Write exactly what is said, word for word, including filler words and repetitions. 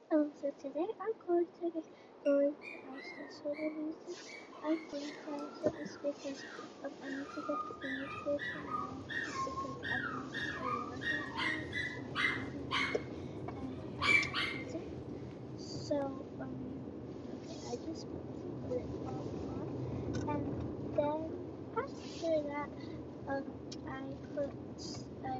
Um, so today I'm going to be going to ask the solar music. I'm going to answer this because um, I need to get the image for tomorrow because I want to award that time and that's it. So um okay, I just put the lip balm on and then after that um I put I